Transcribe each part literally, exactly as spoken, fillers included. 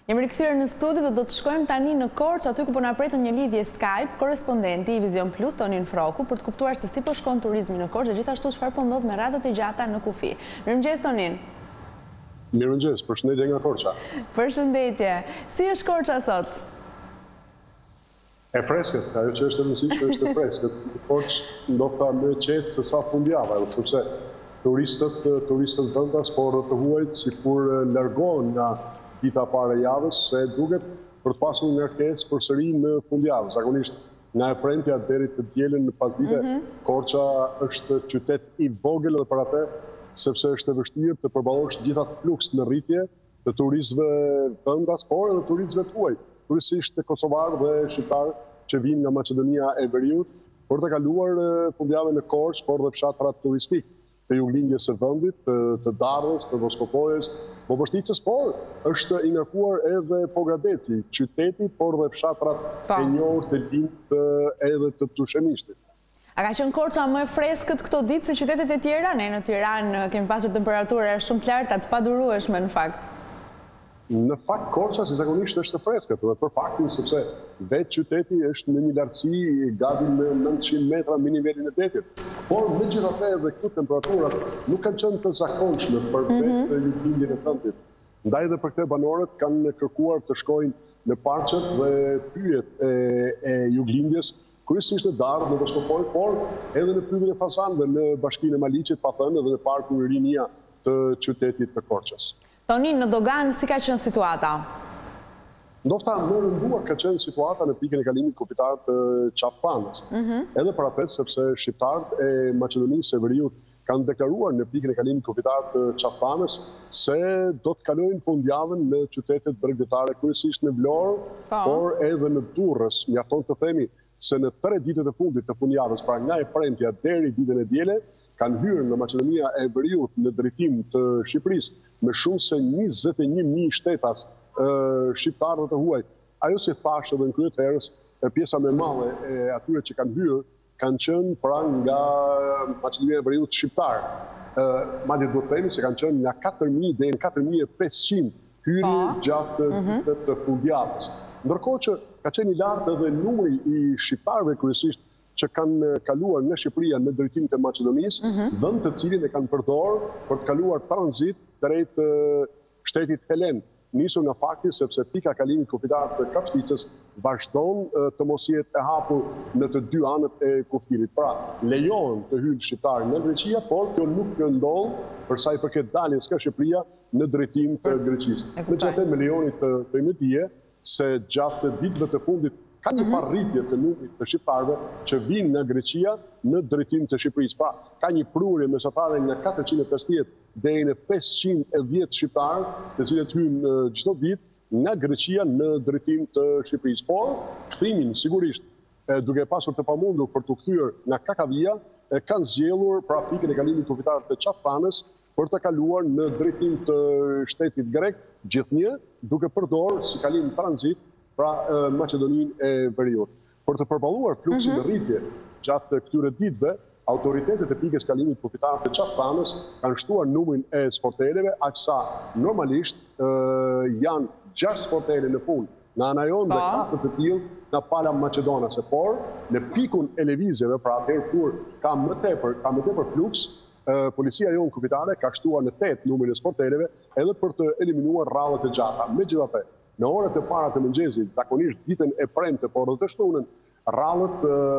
Jemi rikthyer në studio dhe do të shkojmë tani në Korçë, aty ku po na pret një lidhje Skype, korrespondenti i Vision Plus, Tonin Froku, për të kuptuar se si po shkon turizmi në Korçë dhe gjithashtu çfarë po ndodh me radhët e gjata në kufi. Mirëmëngjes Tonin. Mirëmëngjes, përshëndetje nga Korça. Përshëndetje. Si është Korça sot? E freskët, ajo që është e rëndësishme është e freskët. Korçë ndoshta më qetë se sa fundjava, sepse turistët, turistët vendas, por të huajt sikur largohen nga dita pare javës, se duket për të pasur një kërkesë përsëri në fundjavë. Zakonisht nga e premtja deri të dielën në pasdite, mm -hmm. Korça është qytet i vogël edhe për atë, sepse është e vështirë të përballosh gjitha fluks në rritje të turistëve vendas, por edhe turistëve të huaj, kryesisht të kosovarë dhe shqiptarë që vinë nga Maqedonia e Veriut për të kaluar fundjavën në Korçë, por dhe fshatrat turistik të juglindjes së vendit, të, të Darës, të Voskopojës, Bobështicës, por është i ngarkuar edhe Pogradeci, qyteti, por dhe fshatrat pa. e njohur të lindë edhe të Tushemishtit. A ka qenë Korça më e freskët këto ditë se qytetet e tjera? Ne në Tiranë kemi pasur temperatura shumë të larta, të padurueshme në fakt. Në fakt Korça si zakonisht është e freskët, dhe për faktin sepse vetë qyteti është në një lartësi gati në nëntëqind metra mbi nivelin e detit. Por megjithatë edhe këtu temperaturat nuk kanë qenë të zakonshme për vetë mm -hmm. juglindjen e vendit. Ndaj edhe për këtë banorët kanë kërkuar të shkojnë në parqet dhe pyjet e, e juglindjes, kryesisht në Darë, në Voskopojë, por edhe në pyetjen e fasanëve në Bashkinë e Maliqit, pa thënë edhe në parkun Rinia të qytetit të Korçës. Tonin, në Dogan, si ka qenë situata? Ndofta më rënduar ka qenë situata në pikën e kalimit kufitar të Çaptanës. Mm -hmm. Edhe për atë sepse shqiptarët e Maqedonisë së Veriut kanë deklaruar në pikën e kalimit kufitar të Çaptanës se do të kalojnë fundjavën në qytetet bregdetare, kryesisht në Vlorë, por edhe në Durrës. Mjafton të themi se në tre ditët e fundit të fundjavës, pra nga e premtja deri ditën e diele, kanë hyrë në Maqedonia e Veriut në drejtim të Shqipërisë me shumë se njëzet e një mijë shtetas shqiptarë të huaj. Ajo si thashë edhe në kryet herës, pjesa me madhe e atyre që kanë hyrë, kanë qenë pra nga Maqedonia e Veriut shqiptarë. Madje do të themi se kanë qenë nga katër mijë deri në katër mijë e pesëqind hyrje gjatë ditëve të fundjavës. Ndërkohë që ka qenë i lartë edhe numri i shqiptarëve kryesisht që kanë kaluar në Shqipëria në drejtim të Maqedonisë, mm -hmm. vend të cilin e kanë përdorur për të kaluar tranzit drejt shtetit helen. Nisur nga fakti sepse pika kalimit kufitar të Kapshticës vazhdon të mos jetë e hapur në të dy anët e kufirit. Pra, lejohen të hyjnë shqiptarë në Greqia, por kjo nuk ndodh për sa i përket daljes nga Shqipëria në drejtim të Greqisë. Megjithatë me lejonit të themëtie se gjatë ditëve të fundit ka një parritje të numrit të shqiptarëve që vinë nga Greqia në drejtim të Shqipërisë. Pra, ka një prurje mesatare nga katërqind e pesëdhjetë deri në pesëqind e dhjetë shqiptarë, të cilët hyjnë çdo ditë nga Greqia në drejtim të Shqipërisë. Por, kthimin sigurisht, duke pasur të pamundur për të kthyer nga Kakavia, kanë zgjedhur pra pikën e kalimit kufitar të Çaptanës për të kaluar në drejtim të shtetit grek, gjithnjë duke përdorur si kalim tranzit pra Maqedoninë e Veriut. Për të përballuar fluksin mm -hmm. e rritje gjatë këtyre ditëve, autoritetet e pikës kalimit kufitar të Çaptanës kanë shtuar numrin e sporteleve, aq sa normalisht e, janë gjashtë sportele në punë në ana jonë dhe katër të tillë nga pala maqedonase, por në pikun e lëvizjeve, pra atëherë kur ka më tepër, ka më tepër fluks, e, policia jonë kufitare ka shtuar në tetë numrin e sporteleve edhe për të eliminuar rradhët e gjata. Megjithatë, në orët e para të mëngjesit, zakonisht ditën e premte, por edhe të shtunën, rradhët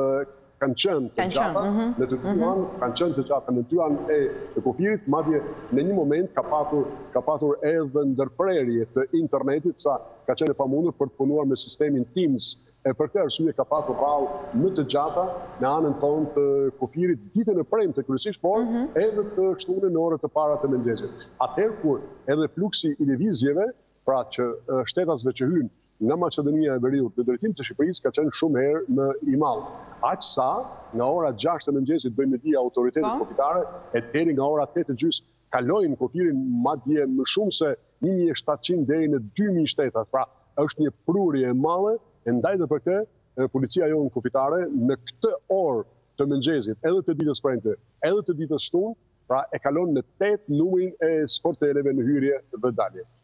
kanë qenë të gjata në të dy anë, kanë qenë të gjata në dy anë e të kufirit, madje në një moment ka patur ka patur edhe ndërprerje të internetit, sa ka qenë e pamundur për të punuar me sistemin Teams. E për këtë arsye ka patur rradhë më të gjata në anën tonë të kufirit ditën e premte kryesisht, por edhe të shtunën në orët e para të mëngjesit. Atëherë kur edhe fluksi i lëvizjeve, pra që shtetasve që hynë nga Maqedonia e Veriut në drejtim të Shqipërisë ka qenë shumë herë në i madh. Aq sa nga ora gjashtë të mëngjesit bëjnë me dia autoritetet kufitare e deri nga ora tetë e gjys kalojnë kufirin madje më shumë se një mijë e shtatëqind deri në dy mijë shtetas. Pra është një prurje e madhe e ndaj dhe për këtë policia jonë kufitare në këtë orë të mëngjesit, edhe të ditës premte, edhe të ditës shtunë, pra e kalon në tetë numrin e sporteleve në hyrje dhe dalje.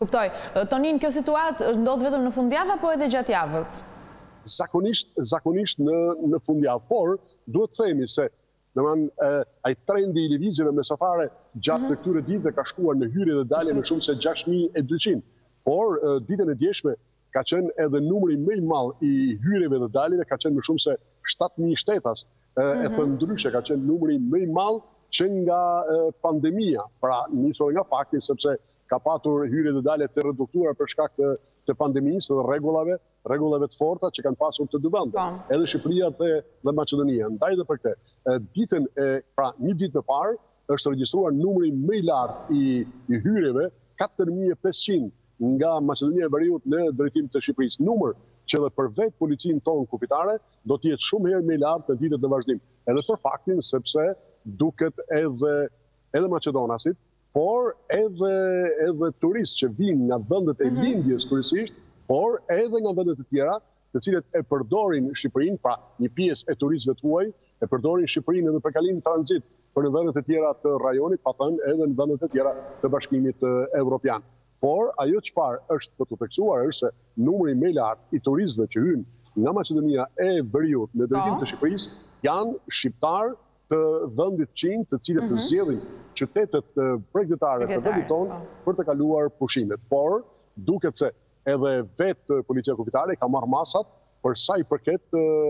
Kuptoj. Tonin, kjo situatë ndodh vetëm në fundjavë apo edhe gjatë javës? Zakonisht, zakonisht në, në fundjavë, por duhet të themi se domethënë ai trendi i lëvizjeve mesatare gjatë mm -hmm. këtyre ditëve ka shkuar në hyrje dhe dalje në shumë se gjashtë mijë e dyqind. Por ditën e djeshme ka qenë edhe numri më i madh i hyrjeve dhe daljeve, ka qenë më shumë se shtatë mijë shtetas. Mm -hmm. E të ndryshe ka qenë numri më i madh që nga pandemia, pra nisur nga fakti sepse ka patur hyrje dhe dalje të reduktuara për shkak të, të pandemisë dhe rregullave, rregullave të forta që kanë pasur të dy vendet, edhe Shqipëria dhe, dhe Maqedonia. Ndaj dhe për këtë, ditën e, pra një ditë më parë është regjistruar numri më i lartë i, i hyrjeve, katër mijë e pesëqind nga Maqedonia e Veriut në drejtim të Shqipërisë. Numër që edhe për vetë policinë tonë kufitare do të jetë shumë herë më i lartë në ditët në vazhdim. Edhe për faktin sepse duket edhe edhe maqedonasit, por edhe edhe turistë që vinë nga vendet e lindjes kryesisht, por edhe nga vendet e tjera, të cilët e përdorin Shqipërinë, pra një pjesë e turistëve të huaj, e përdorin Shqipërinë edhe për kalim tranzit për në vendet e tjera të rajonit, pa thënë edhe në vendet e tjera të Bashkimit Evropian. Por ajo çfarë është për të theksuar është se numri më i lartë i turistëve që hyjnë nga Maqedonia e Veriut në drejtim të Shqipërisë janë shqiptarë të vendit Çin, të cilët të zgjedhin qytetet bregdetare të vendit tonë për të kaluar pushimet. Por duket se edhe vetë policia kufitare ka marrë masat për sa i përket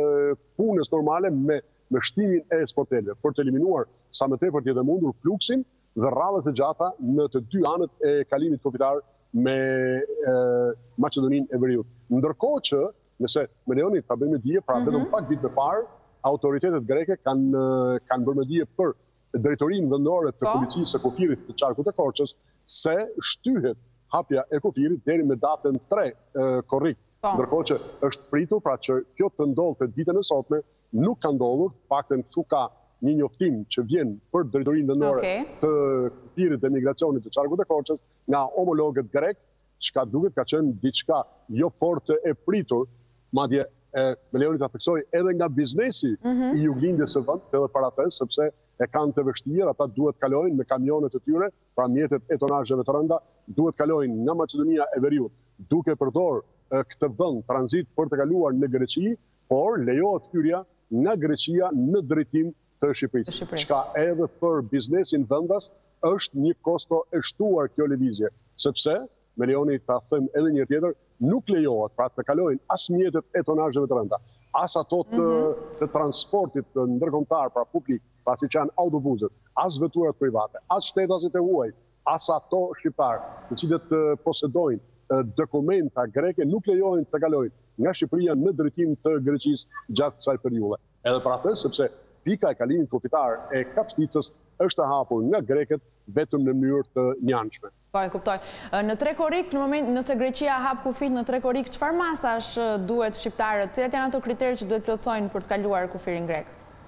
punës normale me me shtimin e sportelëve për të eliminuar sa më tepër të jetë mundur fluksin dhe rradhët e gjata në të dy anët e kalimit kufitar me e, Maqedoninë e Veriut. Ndërkohë që, nëse me leoni ta bëjmë dije, pra vetëm pak ditë më parë, autoritetet greke kanë kanë bërë dije për drejtorinë vendore të policisë së kufirit të qarkut të Korçës se shtyhet hapja e kufirit deri me datën tre korrik. Ndërkohë që është pritur pra që kjo të ndodhte ditën e sotme, nuk ka ndodhur, paktën këtu ka një njoftim që vjen për drejtorinë vendore okay. të kufirit dhe migracionit të qarkut të Korçës nga homologët grek, çka duket ka qenë diçka jo fort e pritur, madje e, me leoni ta theksoj edhe nga biznesi mm -hmm. i juglindjes së vendit edhe para të, sepse e kanë të vështirë, ata duhet kalojnë me kamionet e tyre, pra mjetet e tonazheve të rënda, duhet kalojnë nga Maqedonia e Veriut, duke përdor këtë vend tranzit për të kaluar në Greqi, por lejohet hyrja nga Greqia në drejtim të Shqipërisë. Çka edhe për biznesin vendas është një kosto e shtuar kjo lëvizje, sepse me leoni ta them edhe një tjetër, nuk lejohet pra të kalojnë as mjetet e tonazheve të rënda, as ato të, mm -hmm. të transportit ndërkombëtar, pra publik, pasi që janë autobuset, as veturat private, as shtetasit e huaj, as ato shqiptarë, të cilët posedojnë dokumenta greke, nuk lejohen të kalojnë nga Shqipëria në drejtim të Greqisë gjatë kësaj periudhe. Edhe për atë, sepse pika e kalimit kufitar e Kapshticës është e hapur nga greket vetëm në mënyrë të njanshme. Po, e kuptoj. Në tre korrik, në moment nëse Greqia hap kufit në tre korrik, çfarë masash duhet shqiptarët? Cilat janë ato kriteret që duhet plotësojnë për të kaluar kufirin grek?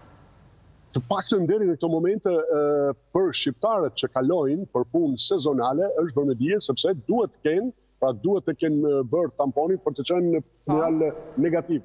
Të paktën deri në këto momente për shqiptarët që kalojnë për punë sezonale është bërë me dije sepse duhet të kenë, pra duhet të kenë bërë tamponin për të qenë në moral negativ.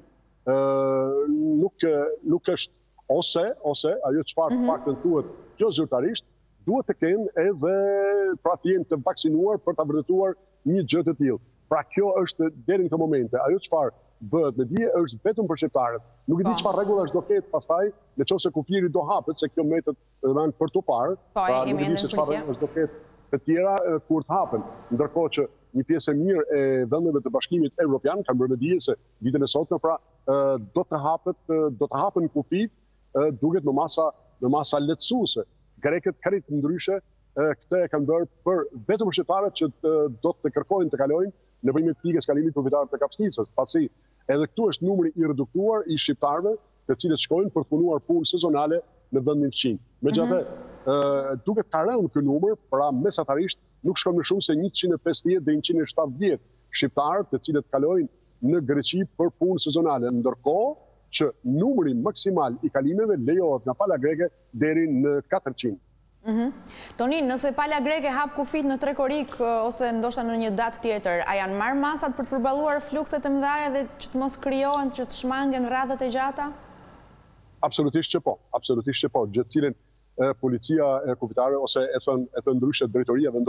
Nuk nuk është ose ose ajo çfarë të paktën thuhet kjo zyrtarisht, duhet të kenë edhe pra të jenë të vaksinuar për ta vërtetuar një gjë të tillë. Pra kjo është deri në këto momente, ajo çfarë bëhet me dije është vetëm për shqiptarët. Nuk e di çfarë rregullash do ketë pastaj, nëse kufiri do hapet, se kjo metet domethënë për tu parë, pra nuk e di se çfarë rregullash do ketë të tjera kur të hapen. Ndërkohë që një pjesë e mirë e vendeve të Bashkimit Evropian kanë bërë me dije se ditën e sotme pra do të hapet do të hapen kufit duket në masa në masa lehtësuese. Grekët kërrit ndryshe këtë e kanë bërë për vetëm për shqiptarët që do të kërkojnë të kalojnë nëpërmjet pikës kalimit kufitar të Kapshticës, pasi edhe këtu është numri i reduktuar i shqiptarëve të cilët shkojnë për të punuar punë sezonale në vendin fqin. Megjithatë, duket ka rënë ky numër, pra mesatarisht nuk shkon më shumë se njëqind e pesëdhjetë deri në njëqind e shtatëdhjetë shqiptarë të cilët kalojnë në Greqi për punë sezonale, ndërkohë që numri maksimal i kalimeve lejohet nga pala greke deri në katërqind. Mm -hmm. Tonin, nëse pala greke hap kufit në tre korrik ose ndoshta në një datë tjetër, a janë marrë masat për të përballuar flukset e mëdha dhe që të mos krijohen, që të shmangen rradhët e gjata? Absolutisht që po, absolutisht që po, gjë të cilën policia e kufitare ose e thënë e thënë ndryshe drejtoria vendore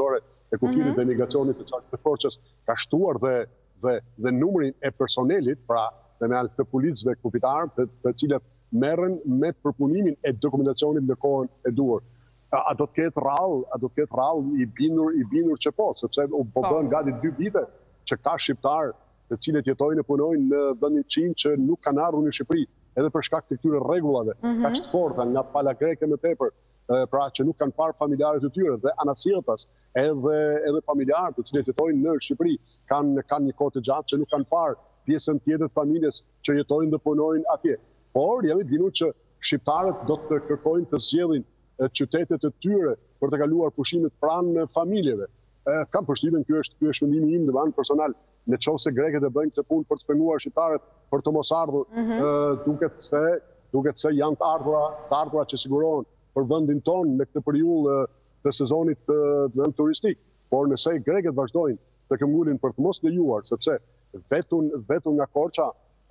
e kufirit dhe emigracionit të qartë të Korçës ka shtuar dhe, dhe, dhe numrin e personelit, pra dhe me alë të policëve kufitarë të, të cilët merren me përpunimin e dokumentacionit në kohën e duhur. A, a do të ketë rallë, a do të ketë rallë i binur, i binur që po, sepse u po bën gati dy vite që ka shqiptarë të cilët jetojnë e punojnë në vendin çim që nuk kanë ardhur në Shqipëri, edhe për shkak të këtyre rregullave, mm -hmm. kaq të forta nga pala greke më tepër, pra që nuk kanë parë familjarët e tyre dhe anasjetas, edhe edhe familjarët të cilët jetojnë në Shqipëri kanë kanë një kohë të gjatë që nuk kanë parë pjesën tjetër të familjes që jetojnë dhe punojnë atje. Por jam i bindur që shqiptarët do të kërkojnë të zgjedhin qytetet e tyre për të kaluar pushimet pranë familjeve. Kam përshtypjen ky është ky është mendimi im domethënë personal. Në qoftë se grekët e bëjnë këtë punë për të penguar shqiptarët për të mos ardhur, mm -hmm. duket se duket se janë të ardhura, të ardhura që sigurohen për vendin tonë në këtë periudhë të sezonit të turistik. Por nëse grekët vazhdojnë të këmbgulin për të mos lejuar, sepse vetun vetun nga Korça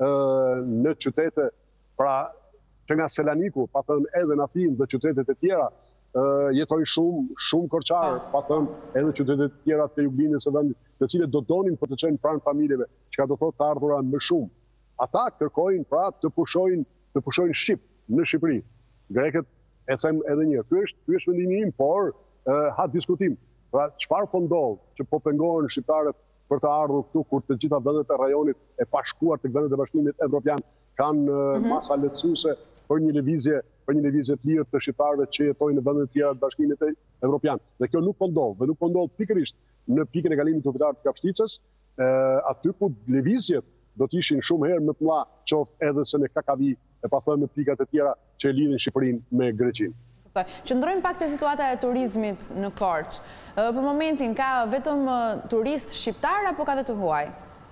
në qytete, pra që nga Selaniku, pa thënë edhe në Athinë dhe qytetet e tjera, jetojnë shumë shumë korçarë, pa thënë edhe qytetet e tjera të juglindjes së vendit, të cilët do donin për të qenë pranë familjeve, çka do thotë të ardhura më shumë. Ata kërkojnë pra të pushojnë të pushojnë shqip në Shqipëri. Grekët, e them edhe një, ky është ky është mendimi im, por ha diskutim. Pra çfarë po ndodh që po pengohen shqiptarët për të ardhur këtu kur të gjitha vendet e rajonit e pashkuar të vendet e Bashkimit Evropian kanë mm -hmm. masa lehtësuese për një lëvizje për një lëvizje të lirë të shqiptarëve që jetojnë në vendet e tjera të Bashkimit Evropian. Dhe kjo nuk po ndodh, dhe nuk po ndodh pikërisht në pikën e kalimit kufitar të Kapshticës, aty ku lëvizjet do të ishin shumë herë më të mëdha, qoftë edhe se në Kakavi e pa thënë në pikat e tjera që e lidhin Shqipërinë me Greqinë. Qëndrojmë pak te situata e turizmit në Korçë. Për momentin ka vetëm turist shqiptar apo ka dhe të huaj?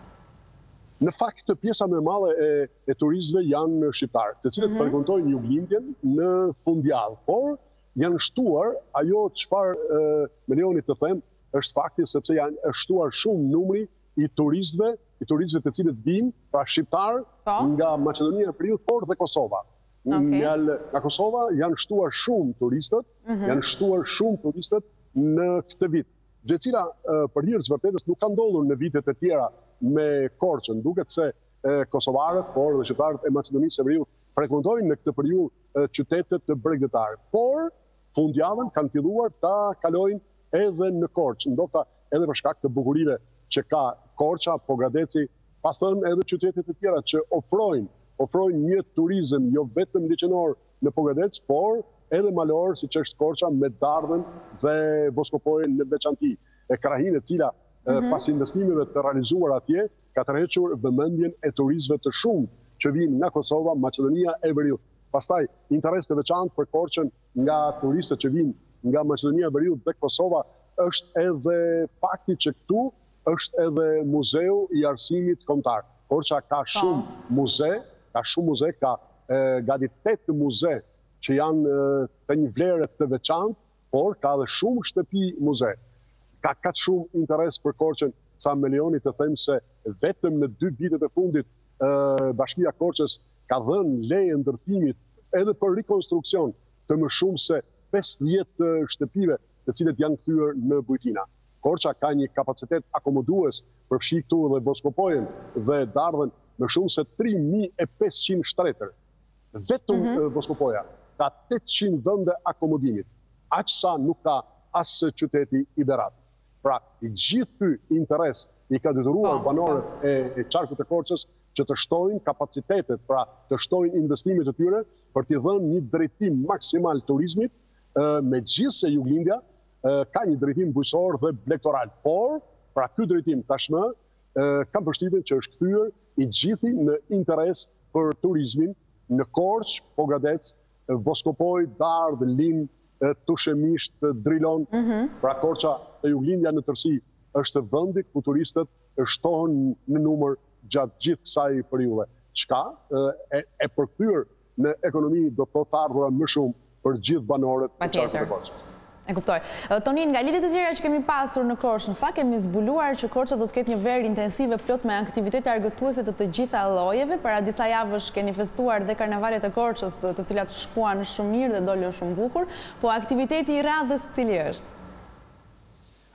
Në fakt, pjesa më e madhe e, e turistëve janë shqiptarë, të cilët mm -hmm. frekventojnë juglindjen në fundjavë, por janë shtuar ajo çfarë me lejoni të them, është fakti sepse janë është shtuar shumë numri i turistëve, i turistëve të cilët vinë, pra shqiptarë nga Maqedonia e Veriut, por dhe Kosova. Okay. Nga, nga Kosova janë shtuar shumë turistët, mm -hmm. janë shtuar shumë turistët në këtë vit. Gjë cila për hir të vërtetës nuk ka ndodhur në vitet e tjera me Korçën, duket se e, kosovarët, por dhe shqiptarët e Maqedonisë së Veriut frekuentojnë në këtë periudhë qytetet të bregdetare. Por fundjavën kanë filluar ta kalojnë edhe në Korçë, ndoshta edhe për shkak të bukurive që ka Korça, Pogradeci, pa thënë edhe qytetet e tjera që ofrojnë ofrojnë një turizëm jo vetëm liçenor në Pogradec, por edhe malor, siç është Korça, me Dardhën dhe Voskopojën në veçanti. E krahinë e cila mm -hmm. pas investimeve të realizuar atje, ka tërhequr vëmendjen e turistëve të shumë që vinë nga Kosova, Maqedonia e Veriut. Pastaj, interes të veçantë për Korçën nga turistët që vinë nga Maqedonia e Veriut dhe Kosova është edhe fakti që këtu është edhe muzeu i arsimit kombëtar. Korça ka shumë muze, ka shumë muze, ka e, gati tetë muze që janë e, të një vlerë të veçantë, por ka dhe shumë shtëpi muze. Ka ka shumë interes për Korçën, sa me lejoni të them se vetëm në dy vitet e fundit e, Bashkia Korçës ka dhënë leje ndërtimit edhe për rekonstruksion të më shumë se pesëdhjetë shtëpive të cilët janë kthyer në bujtina. Korça ka një kapacitet akomodues për fshi këtu dhe Voskopojën dhe Dardhën më shumë se tri mijë e pesëqind shtretër. Vetëm mm -hmm. Voskopoja ka tetëqind vende akomodimit. Aq sa nuk ka as qyteti i Berat. Pra, i gjithë ky interes i ka detyruar banorët e, e qarkut të Korçës që të shtojnë kapacitetet, pra të shtojnë investimet e tyre për t'i dhënë një drejtim maksimal turizmit, me gjithë se juglindja ka një drejtim bujqësor dhe blegtoral. Por, pra ky drejtim tashmë kam përshtypjen që është kthyer i gjithi në interes për turizmin në Korçë, Pogradec, Voskopoj, Dardhë, Lim, Tushemisht, Drilon. Mm -hmm. Pra Korça e juglindja në tërësi është vendi ku turistët shtohen në numër gjatë gjithë kësaj periudhe. Çka e, e përkthyer në ekonomi do të thotë ardhura më shumë për gjithë banorët e qarkut të Korçës. E kuptoj. Tonin, nga lidhjet e tjera që kemi pasur në Korçë, në fakt kemi zbuluar që Korça do të ketë një verë intensive plot me aktivitete argëtuese të të gjitha llojeve. Para disa javësh keni festuar dhe karnavalet e Korçës, të cilat shkuan shumë mirë dhe dolën shumë bukur, po aktiviteti i radhës cili është?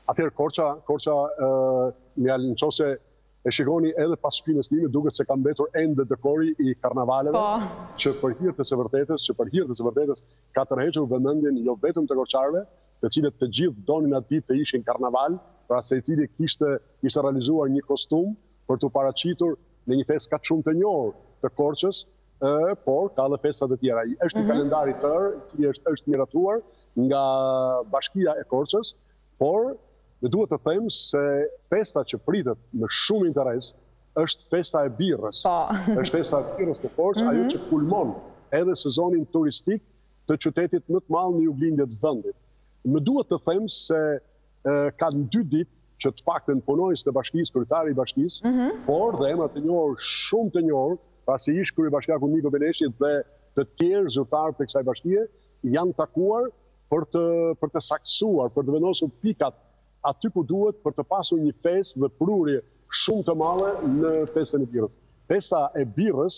Atëherë Korça, Korça mjalë në qose e shikoni edhe pas shpinës time, duket se ka mbetur ende dekori i karnavaleve, që për hir të së vërtetës, që për hir të së vërtetës ka tërhequr vëmendjen jo vetëm të korçarëve, të cilët të gjithë donin atë ditë të ishin karnaval, pra se i cili kishte kishte realizuar një kostum për të paraqitur në një festë kaq shumë të njohur të Korçës, por ka edhe festat e tjera. Është një kalendar i tërë, i cili është është miratuar nga Bashkia e Korçës, por ne duhet të them se festa që pritet me shumë interes është festa e birrës. Është festa e birrës të Korçë, ajo që kulmon edhe sezonin turistik të qytetit më të madh në juglindje të vendit. Më duhet të them se ka në dy ditë që të paktën punojës të bashkisë, kryetari i bashkisë, por dhe emra të njohur, shumë të njohur, pasi ish kryebashkiaku Niko Beneshi dhe të tjerë zyrtarë të kësaj bashkie, janë takuar për të për të saktësuar, për të vendosur pikat aty ku duhet për të pasur një festë dhe prurje shumë të madhe në festën e birrës. Festa e birrës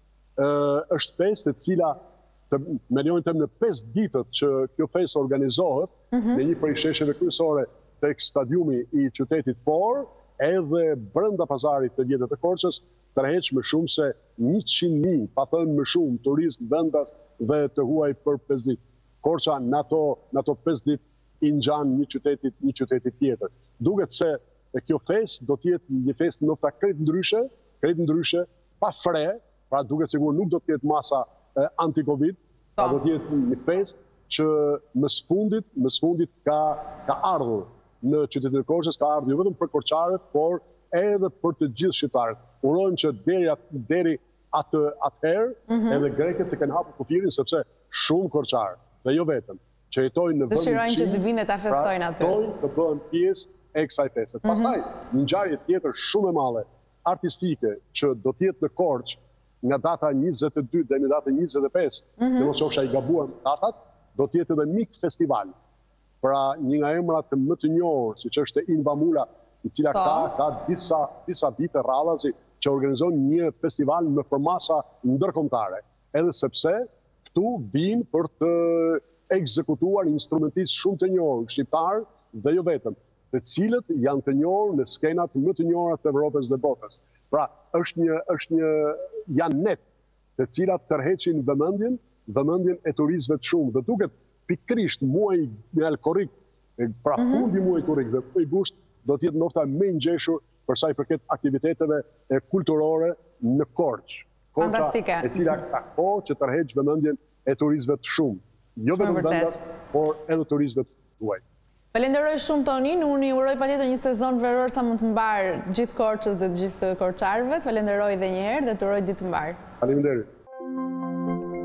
është festë e cila me lejonin tëm në pesë ditët që kjo festë organizohet në një prej shesheve kryesore tek stadiumi i qytetit, por edhe brenda pazarit të vjetër të Korçës tërheq më shumë se njëqind mijë, pa thënë më shumë, turistë vendas dhe të huaj për pesë ditë. Korça në ato në ato pesë ditë i ngjan një qytetit një qytetit tjetër. Duket se kjo festë do të jetë një festë ndoshta krejt ndryshe, krejt ndryshe, pa fre, pra duket sigur nuk do të jetë masa anti-Covid, pa do të jetë një festë që më së fundit, më së fundit ka ka ardhur në qytetin e Korçës, ka ardhur jo vetëm për korçarët, por edhe për të gjithë shqiptarët. Urojmë që deri deri atë atëherë edhe grekët të kenë hapur kufirin, sepse shumë korçarë, dhe jo vetëm, që jetojnë në vendin dëshirojnë që të vinë ta festojnë aty. Pra, të bëhen pjesë e kësaj feste. Pastaj, një ngjarje tjetër shumë e madhe, artistike, që do të jetë në Korçë nga data njëzet e dy deri në datën njëzet e pesë, në mos qofsha i gabuar datat, do të jetë edhe Mik Festival. Pra, një nga emrat më të njohur, siç është Inva Mula, i cila ka ka disa disa vite radhazi që organizon një festival në përmasa ndërkombëtare. Edhe sepse këtu vinë për të ekzekutuar instrumentistë shumë të njohur, shqiptar dhe jo vetëm, të cilët janë të njohur në skenat më të njohura të Evropës dhe botës. Pra, është një është një janë net, të cilat tërheqin vëmendjen, vëmendjen e turistëve të shumë. Dhe duket pikërisht muaji mjaft korrik, pra fundi muajit korrik dhe muaji gusht do të jetë ndoshta më i ngjeshur për sa i përket aktiviteteve kulturore në Korçë. Fantastike. E cila ka kohë që tërheq vëmendjen e turistëve të shumë. Jo vetëm vendas, por edhe turistëve të huaj. Falenderoj shumë Tonin, unë i uroj patjetër një sezon veror sa mund të mbar gjithë Korçës dhe të gjithë korçarëve. Falenderoj edhe një herë dhe të uroj ditë të mbar. Faleminderit.